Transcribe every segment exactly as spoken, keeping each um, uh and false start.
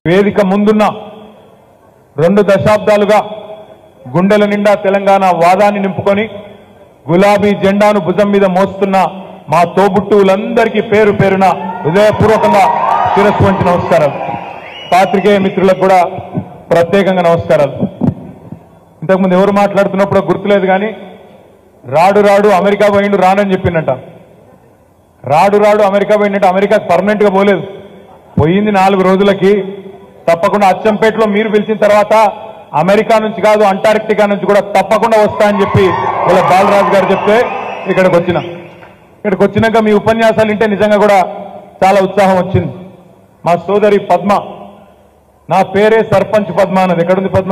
వేదిక ముందున్న రెండు దశాబ్దాలుగా గుండెల నిండా తెలంగాణ వాదాన్ని నింపుకొని గులాబీ జెండాను భుజం మీద మోస్తున్న మా తోబుట్టువులందరికీ పేరు పేరున హృదయపూర్వకంగా శిరస్సు వంచి నమస్కారాలు. పాత్రికేయ మిత్రులకు కూడా ప్రత్యేకంగా నమస్కారాలు. ఇంతకుముందు ఎవరు మాట్లాడుతున్నప్పుడు గుర్తులేదు కానీ రాడు రాడు అమెరికా పోయిండు రానని చెప్పిందంట. రాడు రాడు అమెరికా పోయిందంటే అమెరికాకి పర్మనెంట్ గా పోలేదు, పోయింది నాలుగు రోజులకి. తప్పకుండా అచ్చంపేటలో మీరు పిలిచిన తర్వాత అమెరికా నుంచి కాదు అంటార్క్టికా నుంచి కూడా తప్పకుండా వస్తా అని చెప్పి ఇలా బాలరాజు గారు చెప్తే ఇక్కడికి వచ్చిన ఇక్కడికి వచ్చినాక మీ ఉపన్యాసాలు వింటే నిజంగా కూడా చాలా ఉత్సాహం వచ్చింది. మా సోదరి పద్మ, నా పేరే సర్పంచ్ పద్మ అన్నది. ఎక్కడుంది పద్మ?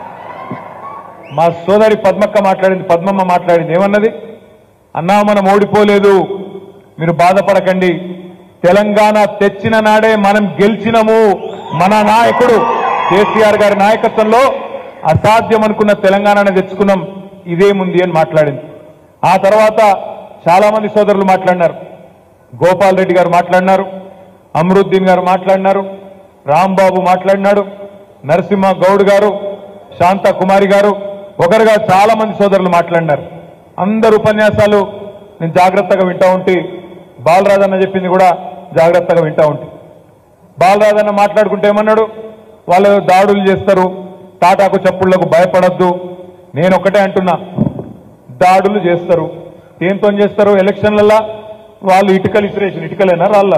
మా సోదరి పద్మక్క మాట్లాడింది, పద్మమ్మ మాట్లాడింది. ఏమన్నది? అన్నా మనం ఓడిపోలేదు, మీరు బాధపడకండి, తెలంగాణ తెచ్చిన నాడే మనం గెలిచినము, మన నాయకుడు కేసీఆర్ గారి నాయకత్వంలో అసాధ్యం అనుకున్న తెలంగాణను తెచ్చుకున్నాం, ఇదేముంది అని మాట్లాడింది. ఆ తర్వాత చాలా మంది సోదరులు మాట్లాడినారు. గోపాల్ రెడ్డి గారు మాట్లాడినారు, అమరుద్దీన్ గారు మాట్లాడినారు, రాంబాబు మాట్లాడినాడు, నరసింహ గౌడ్ గారు, శాంత కుమారి గారు, ఒకరుగా చాలా మంది సోదరులు మాట్లాడినారు. అందరు ఉపన్యాసాలు నేను జాగ్రత్తగా వింటా ఉంటే, బాలరాజన్న చెప్పింది కూడా జాగ్రత్తగా వింటా ఉంటే. బాలరాజన్న మాట్లాడుకుంటే ఏమన్నాడు? వాళ్ళు దాడులు చేస్తారు, తాటాకు చప్పుళ్లకు భయపడద్దు. నేను ఒక్కటే అంటున్నా, దాడులు చేస్తారు. దేంతో చేస్తారు? ఎలక్షన్లలో వాళ్ళు ఇటుకలు ఇసిరేసిండ్రు. ఇటుకలేనా రాళ్ళ?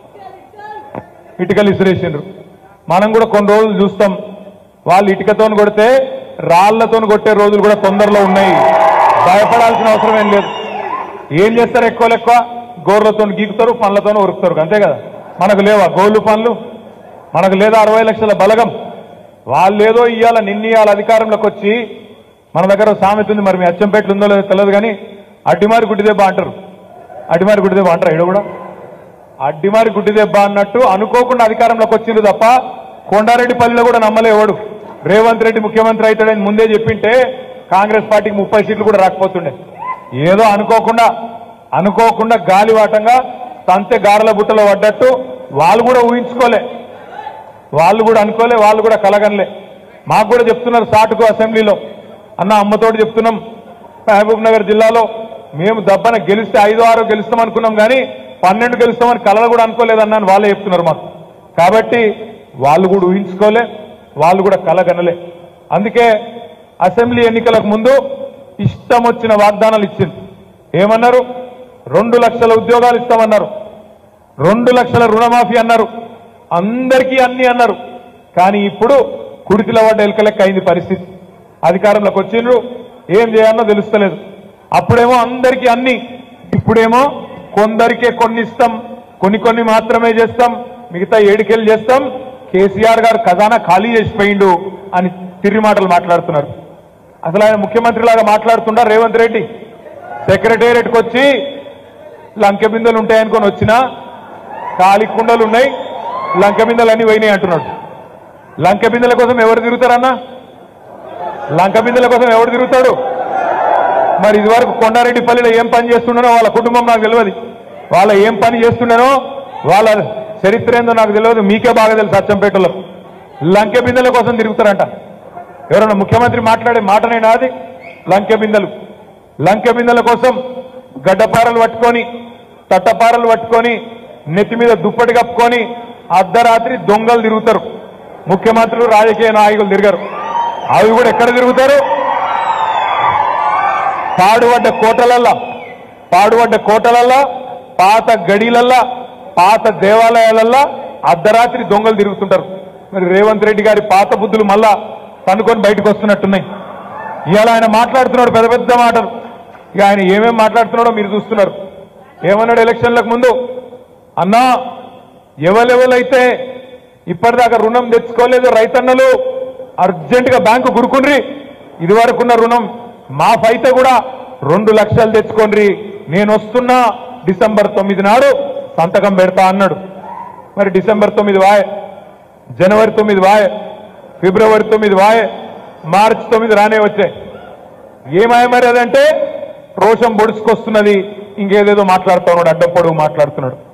ఇటుకలు ఇసిరేసిండ్రు. మనం కూడా కొన్ని రోజులు చూస్తాం, వాళ్ళు ఇటుకతో కొడితే రాళ్లతో కొట్టే రోజులు కూడా తొందరలో ఉన్నాయి. భయపడాల్సిన అవసరం ఏం లేదు. ఏం చేస్తారు? ఎక్కువ ఎక్కువ గోర్లతో గీకుతారు, పనులతో ఉరుకుతారు, అంతే కదా. మనకు లేవా గోళ్ళు పనులు? మనకు లేదా అరవై లక్షల బలగం? వాళ్ళేదో ఇవాళ నిన్నీయాల అధికారంలోకి వచ్చి, మన దగ్గర సామెత ఉంది, మరి మీ అచ్చంపేటలు ఉందో లేదో తెలియదు కానీ అడ్డిమారి గుడ్డిదెబ్బ అంటారు. అడ్డిమారి గుడ్డిదెబ్బ అంటారు ఇక్కడ కూడా. అడ్డిమారి గుడ్డిదెబ్బ అన్నట్టు అనుకోకుండా అధికారంలోకి వచ్చింది తప్ప కొండారెడ్డిపల్లిలో కూడా నమ్మలేవాడు. రేవంత్ రెడ్డి ముఖ్యమంత్రి అవుతాడని ముందే చెప్పింటే కాంగ్రెస్ పార్టీకి ముప్పై సీట్లు కూడా రాకపోతుండే. ఏదో అనుకోకుండా అనుకోకుండా గాలివాటంగా తంతె గారెల బుట్టలో పడ్డట్టు వాళ్ళు కూడా ఊహించుకోలే, వాళ్ళు కూడా అనుకోలే, వాళ్ళు కూడా కలగనలే. మాకు కూడా చెప్తున్నారు సాటుకు అసెంబ్లీలో, అన్న అమ్మతోటి చెప్తున్నాం, మహబూబ్ నగర్ జిల్లాలో మేము దబ్బన గెలిస్తే ఐదు ఆరు గెలుస్తాం అనుకున్నాం కానీ పన్నెండు గెలుస్తామని కలలు కూడా అనుకోలేదన్నాను వాళ్ళే చెప్తున్నారు మాకు. కాబట్టి వాళ్ళు కూడా ఊహించుకోలే, వాళ్ళు కూడా కలగనలే. అందుకే అసెంబ్లీ ఎన్నికలకు ముందు ఇష్టం వచ్చిన వాగ్దానాలు ఇచ్చింది. ఏమన్నారు? రెండు లక్షల ఉద్యోగాలు ఇస్తామన్నారు, రెండు లక్షల రుణమాఫీ అన్నారు, అందరికీ అన్ని అన్నారు. కానీ ఇప్పుడు కుడితిలో పడ్డ ఎలకలెక్క అయింది పరిస్థితి. అధికారంలోకి వచ్చిండ్రు, ఏం చేయాలో తెలుస్తలేదు. అప్పుడేమో అందరికీ అన్ని, ఇప్పుడేమో కొందరికే కొన్ని ఇస్తాం, కొన్ని కొన్ని మాత్రమే చేస్తాం, మిగతా ఏడుకెళ్ళి చేస్తాం, కేసీఆర్ గారు ఖజానా ఖాళీ చేసిపోయిండు అని తిరిగి మాటలు మాట్లాడుతున్నారు. అసలు ఆయన ముఖ్యమంత్రి లాగా మాట్లాడుతుంటారు రేవంత్ రెడ్డి. సెక్రటేరియట్కి వచ్చి లంకె బిందెలు ఉంటాయనుకొని వచ్చినా ఖాళీ కుండలు ఉన్నాయి, లంకె బిందెలు అన్ని పోయినాయి అంటున్నాడు. లంకె బిందెల కోసం ఎవరు తిరుగుతారన్నా? లంక బిందెల కోసం ఎవరు తిరుగుతాడు? మరి ఇదివరకు కొండారెడ్డిపల్లిలో ఏం పని చేస్తుండనో వాళ్ళ కుటుంబం నాకు తెలియదు, వాళ్ళ ఏం పని చేస్తుండనో వాళ్ళ చరిత్ర ఏందో నాకు తెలియదు, మీకే బాగా తెలుసు. అచ్చంపేటలో లంకె బిందెల కోసం తిరుగుతారంట. ఎవరన్నా ముఖ్యమంత్రి మాట్లాడే మాటనేనా అది? లంకె బిందెలు లంకె బిందెల కోసం గడ్డపారలు పట్టుకొని, తట్టపారలు పట్టుకొని, నెత్తి మీద దుప్పటి కప్పుకొని అర్ధరాత్రి దొంగలు తిరుగుతారు. ముఖ్యమంత్రులు, రాజకీయ నాయకులు తిరగరు. అవి కూడా ఎక్కడ తిరుగుతారు? పాడుపడ్డ కోటలల్లా పాడుపడ్డ కోటలల్లా పాత గడిలల్లా పాత దేవాలయాలల్లా అర్ధరాత్రి దొంగలు తిరుగుతుంటారు. మరి రేవంత్ రెడ్డి గారి పాత బుద్ధులు మళ్ళా తనుకొని బయటకు వస్తున్నట్టున్నాయి. ఇవాళ ఆయన మాట్లాడుతున్నాడు పెద్ద పెద్ద మాటలు. ఇక ఆయన ఏమేం మాట్లాడుతున్నాడో మీరు చూస్తున్నారు. ఏమన్నాడు ఎలక్షన్లకు ముందు? అన్నా ఎవరెవరైతే ఇప్పటిదాకా రుణం తెచ్చుకోలేదు రైతన్నలు అర్జెంటుగా బ్యాంకు గురుకుండ్రి, ఇదివరకున్న రుణం మాఫ్ అయితే కూడా రెండు లక్షలు తెచ్చుకోండి, నేను వస్తున్నా డిసెంబర్ తొమ్మిది నాడు సంతకం పెడతా అన్నాడు. మరి డిసెంబర్ తొమ్మిది వాయ్, జనవరి తొమ్మిది వాయ్, ఫిబ్రవరి తొమ్మిది వాయ్, మార్చి తొమ్మిది రానే వచ్చాయి. ఏమాయ మరి అదంటే రోషం బొడుచుకొస్తున్నది, ఇంకేదేదో మాట్లాడుతూ ఉన్నాడు, అడ్డపొడుగు మాట్లాడుతున్నాడు.